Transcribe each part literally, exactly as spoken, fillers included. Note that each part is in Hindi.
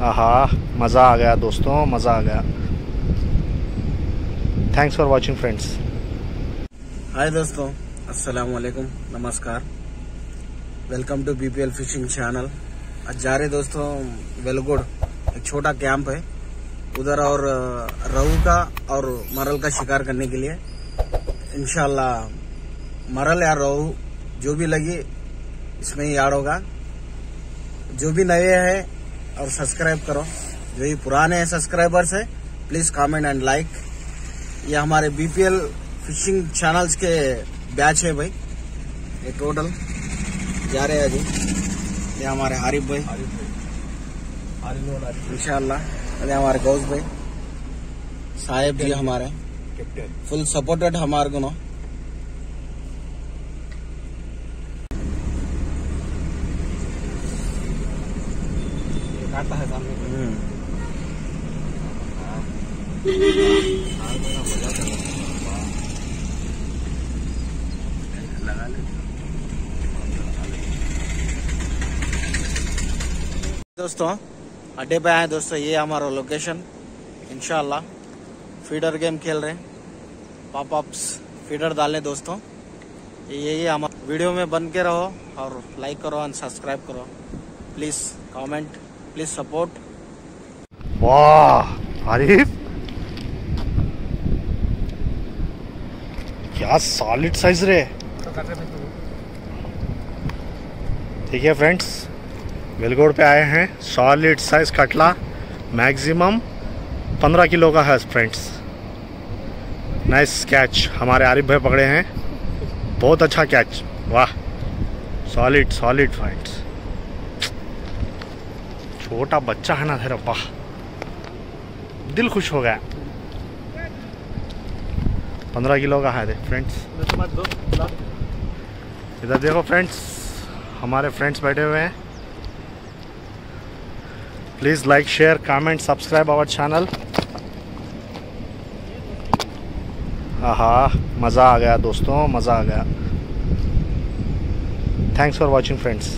आहा, मज़ा आ गया दोस्तों, मज़ा आ गया। Thanks for watching friends. Hi दोस्तों, अस्सलाम वालेकुम, नमस्कार। Welcome to BPL fishing channel. आज जा रहे दोस्तों वेलगुड, एक छोटा कैंप है उधर, और रहू का और मरल का शिकार करने के लिए। इंशाल्लाह मरल या रहू जो भी लगी इसमें ही याद होगा। जो भी नए हैं और सब्सक्राइब करो, जो ही पुराने हैं सब्सक्राइबर्स है प्लीज कमेंट एंड लाइक। ये हमारे बीपीएल फिशिंग चैनल्स के बैच है भाई, ये टोटल जा रहे हैं अभी। ये हमारे हारिफ भाई इंशाल्लाह, ये हमारे गौस भाई साहेब जी हमारे फुल सपोर्टेड हमारे को। काटता है सामने लगा ले दोस्तों। अड्डे पे आए दोस्तों, ये हमारा लोकेशन। इंशाल्लाह फीडर गेम खेल रहे हैं, पॉप अप्स फीडर डालें दोस्तों। ये हम वीडियो में बन के रहो और लाइक करो एंड सब्सक्राइब करो प्लीज, कमेंट प्लीज सपोर्ट। वाह आरिफ, क्या सॉलिड साइज रे। ठीक है फ्रेंड्स, वेलगोड पे आए हैं। सॉलिड साइज कटला, मैक्सिमम पंद्रह किलो का है फ्रेंड्स। नाइस कैच हमारे आरिफ भाई पकड़े हैं, बहुत अच्छा कैच। वाह, सॉलिड सॉलिड फ्रेंड्स। छोटा बच्चा है ना तेरा, वाह दिल खुश हो गया। पंद्रह किलो का है फ्रेंड्स। इधर देखो फ्रेंड्स, हमारे फ्रेंड्स बैठे हुए हैं। Please like share comment subscribe our channel. आहा, मज़ा आ गया दोस्तों, मज़ा आ गया। Thanks for watching friends.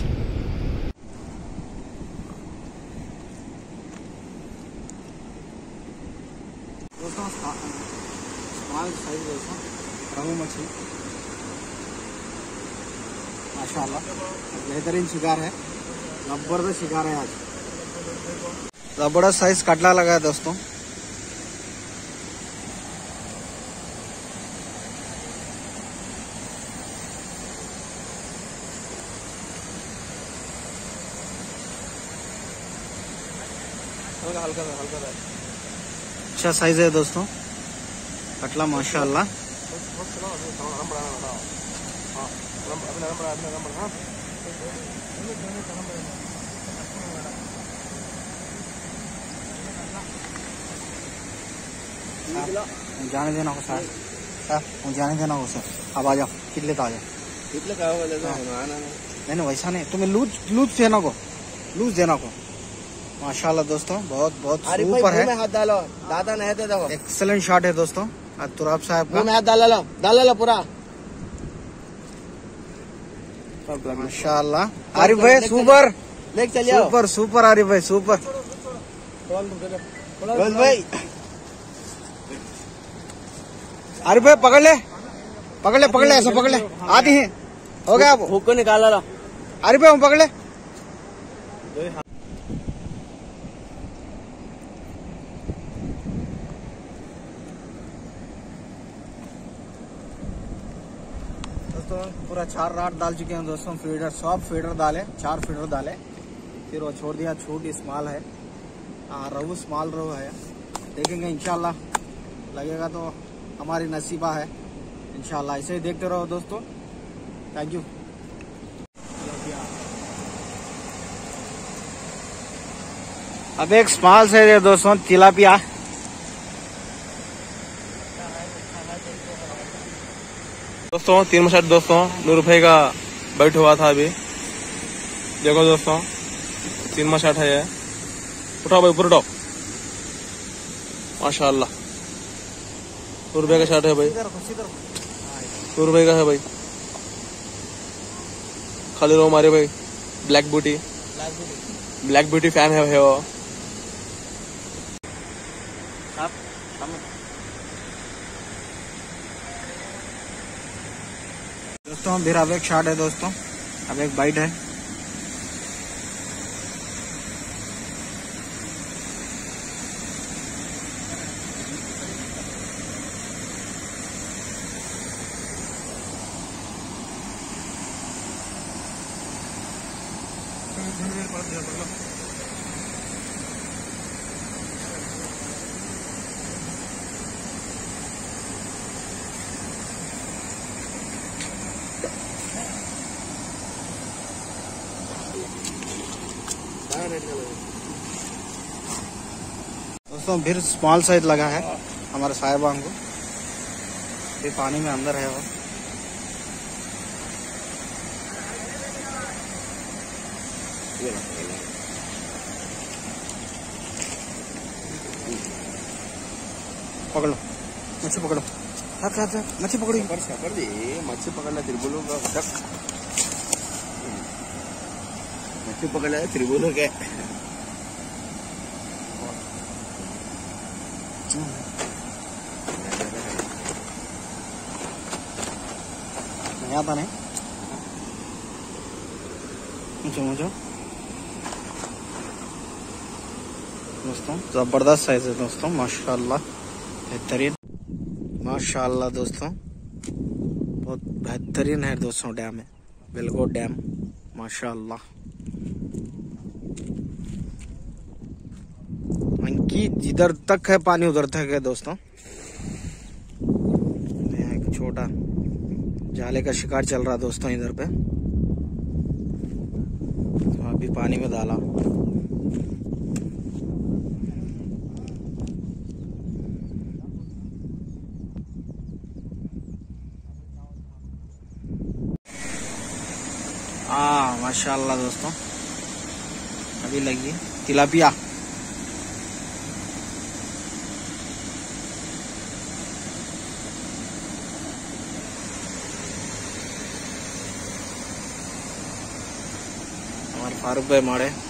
दोस्तों स्मॉल साइज दोस्तों रहू मछली माशाल्लाह बेहतरीन शिकार है, जबरदस्त शिकार है। आज जबरदस्त साइज कटला लगा है दोस्तों। हल्का हल्का हल्का अच्छा साइज है दोस्तों, कटला माशाल्लाह। जाने देना हो सर, जाने देना हो सर। अब आ जाओ, कितने का आ जाओ, कितने का नहीं नहीं वैसा नहीं, तुम्हें लूज लूज देना को, लूज देना को। माशाल्लाह दोस्तों, बहुत बहुत सुपर है। हाथ डालो दादा, नहीं दे दो। एक्सेलेंट शॉट है दोस्तों तुराब साहब का। हाथ डाल लो, डाल लो पूरा। माशाल्लाह आरिफ भाई सुपर, लेक चलिए। सुपर सुपर आरिफ भाई सुपर। भाई आरिफ भाई पकड़ ले, पकड़ ले, पकड़ ले, ऐसा पकड़ ले। आती है हो गया, हुक को निकाला लो आरिफ भाई, पकड़ ले। दोस्तों पूरा चार राट डाल चुके हैं दोस्तों, फीडर सब फीडर डाले, चार फीडर डाले, फिर वो छोड़ दिया। छोटी स्मॉल है, रहू स्मॉल रहू है। देखेंगे इंशाल्लाह, लगेगा तो हमारी नसीबा है इंशाल्लाह। ऐसे ही देखते रहो दोस्तों, थैंक यू। अब एक स्मॉल से दोस्तों तिलापिया, दोस्तों तीन मशट दोस्तों नूर भाई का बैठ हुआ था अभी। देखो दोस्तों तीन मशट है ये, उठाओ भाई ऊपर उठाओ। माशाल्लाह नूर भाई का शर्ट है भाई, नूर भाई का है भाई। खाली रहो हमारे भाई, black beauty, black beauty fan है वो। दोस्तों फिर अब एक शॉट है दोस्तों, अब एक बाइट है। दोस्तों फिर स्मॉल साइज लगा है हमारे साहिबान को, ये पानी में अंदर है वो। पकड़ो मच्छी पकड़ो, आप आप आप मच्छी पकड़ो, पकड़ दी मच्छी पकड़ना त्रिबुलों का तक मच्छी पकड़ना है त्रिबुलों के। नहीं आता नहीं मुझे मुझे दोस्तों जबरदस्त साइज है दोस्तों, माशाल्लाह बेहतरीन, माशाल्लाह दोस्तों बहुत बेहतरीन है दोस्तों। डैम है बेलगोट डैम, माशाल्लाह। अंकित जिधर तक है पानी उधर तक है दोस्तों। यहाँ एक छोटा जाले का शिकार चल रहा दोस्तों इधर पे, तो अभी पानी में डाला। हाँ माशाल्लाह दोस्तों अभी लगी तिलापिया। हमारे फारूक भाई मारे